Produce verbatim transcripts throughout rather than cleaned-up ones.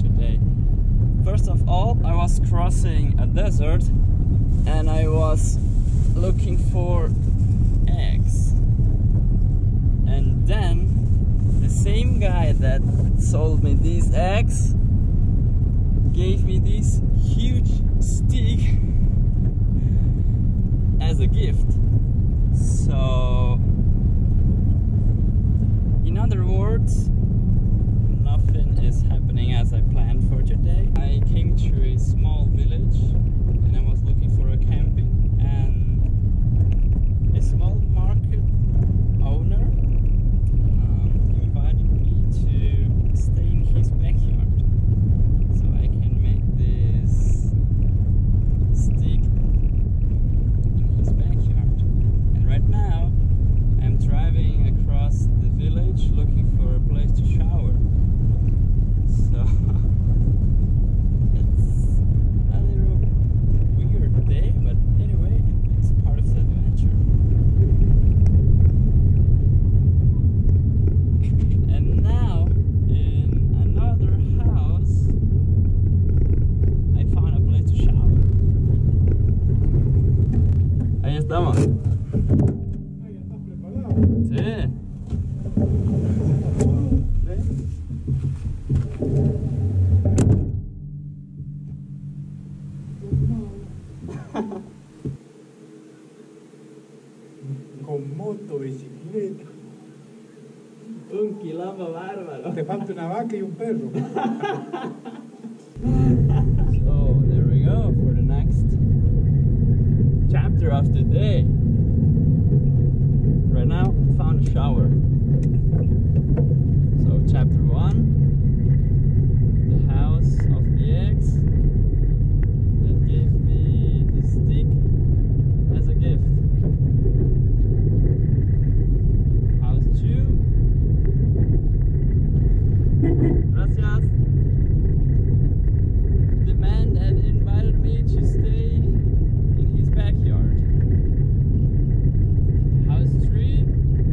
today. First of all, I was crossing a desert and I was looking for eggs. And then the same guy that sold me these eggs gave me this huge stick as a gift. So, in other words, nothing is happening as I planned for today. I came to a small village and I was looking for a camping, and a small market owner um, invited me to stay in his backyard so I can make this stick in his backyard. And right now I'm driving across the village looking for a place to shower. So it's a little weird day, but anyway, it's part of the adventure. And now, in another house, I found a place to shower. Ahí estamos. Ahí estás preparado. Sí. Con moto, bicicleta. Un quilombo bárbaro. Te falta una vaca y un perro. So there we go for the next chapter of the day. Right now, found a shower. So chapter one, the house of the eggs that gave me the stick as a gift. House two. Gracias. The man that invited me to stay in his backyard. House three,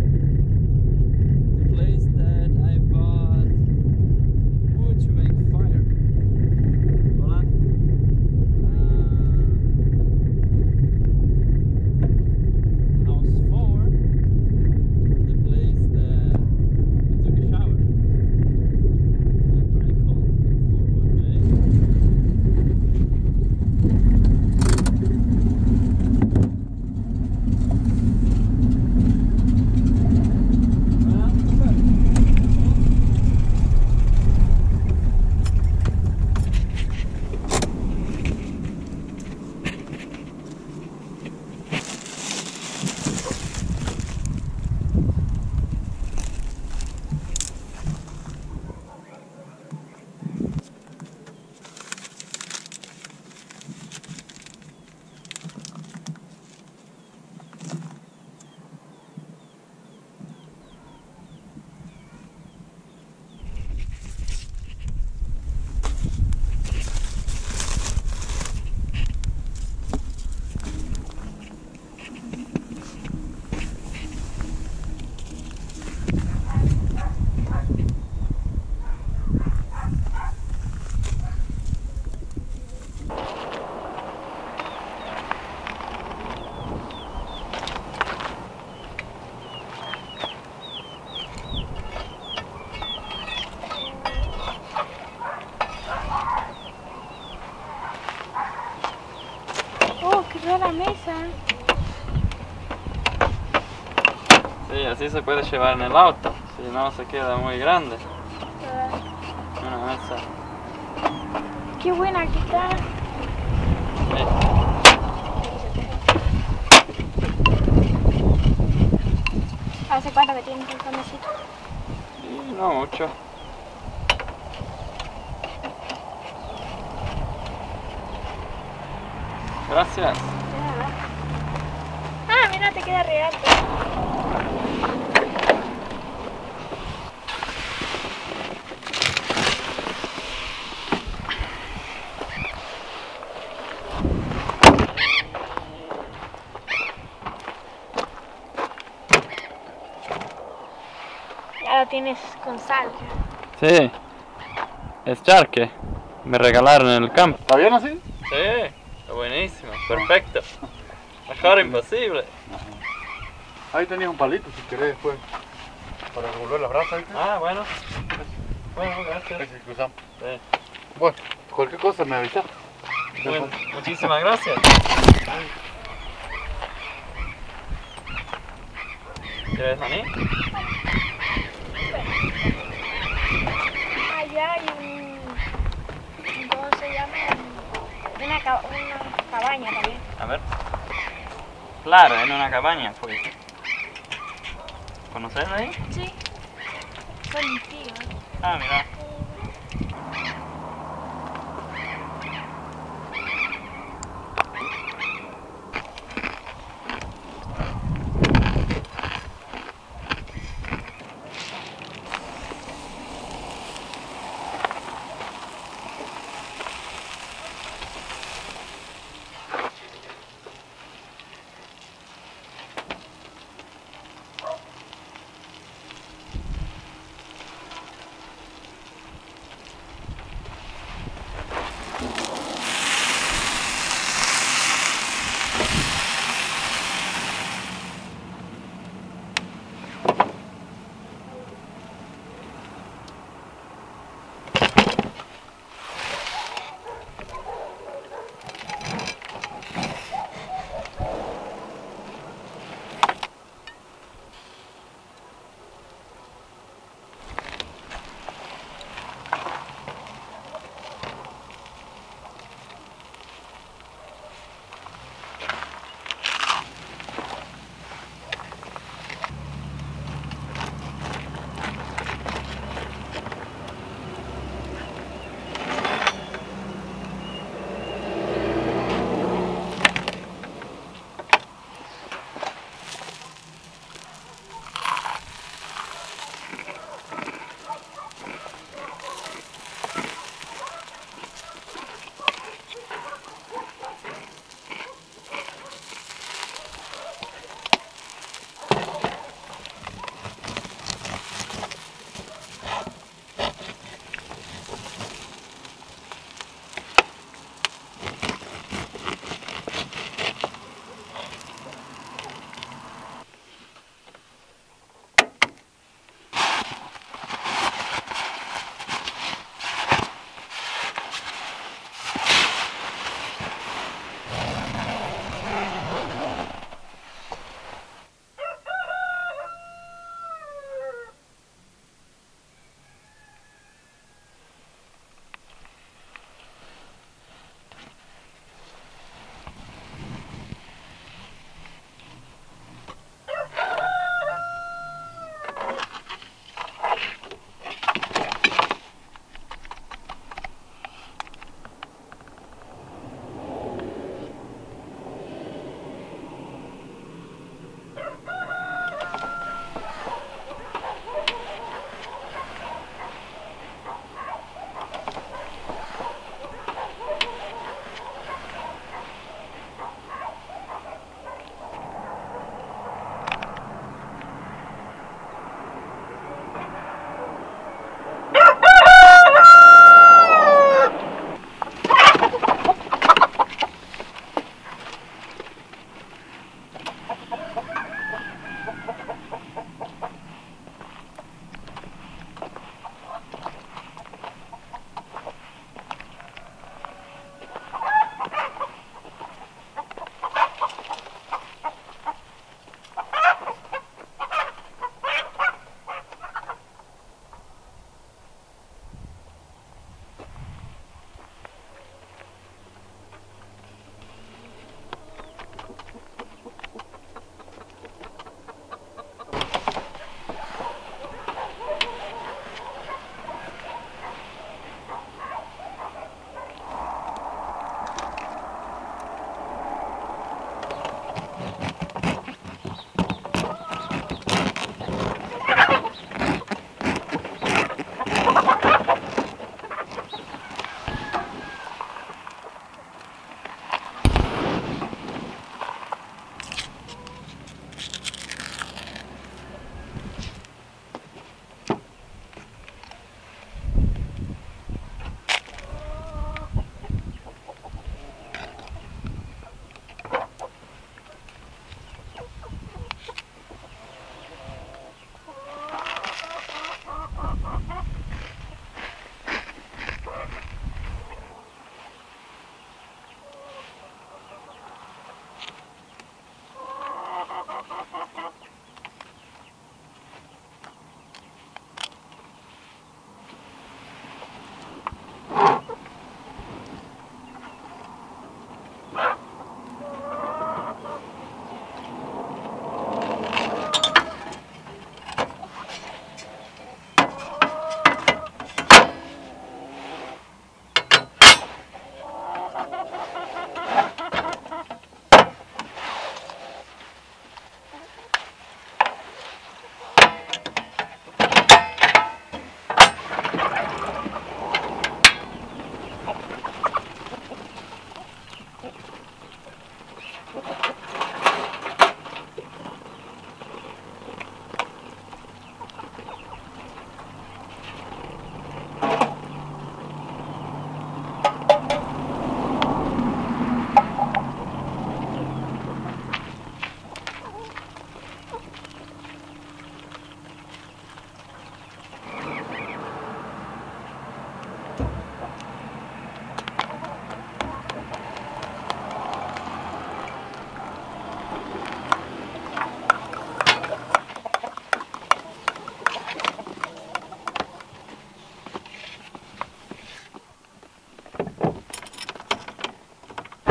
the place that I bought wood to make fire. Hola. Uh, house four, the place that I took a shower. Yeah, pretty cool for one day. Oh, quedó la mesa. Sí, así se puede llevar en el auto, si no se queda muy grande. Una mesa. Qué buena que está. Sí. ¿Hace cuánto que tienes esta mesita? Y no mucho. Gracias. Ah, mira, te queda re alto. Ya lo tienes con sal. Sí. es charque. Me regalaron en el campo. ¿Está bien así? Sí, está buenísimo, perfecto. Mejor imposible. Ahí tenías un palito si querés después. Para revolver las brasas, ¿viste? Ah, bueno. Bueno, gracias. Ahí sí cruzamos. Sí. Bueno, cualquier cosa me avisas. Bueno, muchísimas gracias. ¿Quieres maní? Allá hay un... ¿Cómo se llama? Una, ca- una cabaña también. A ver. Claro, en una cabaña fui. ¿Conoces ahí? Sí. Son mis tíos. Ah, mira.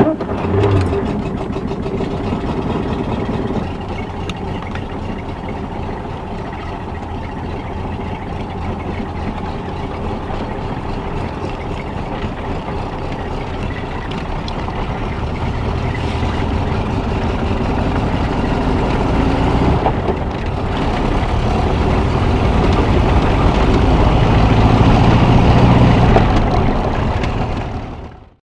Gracias.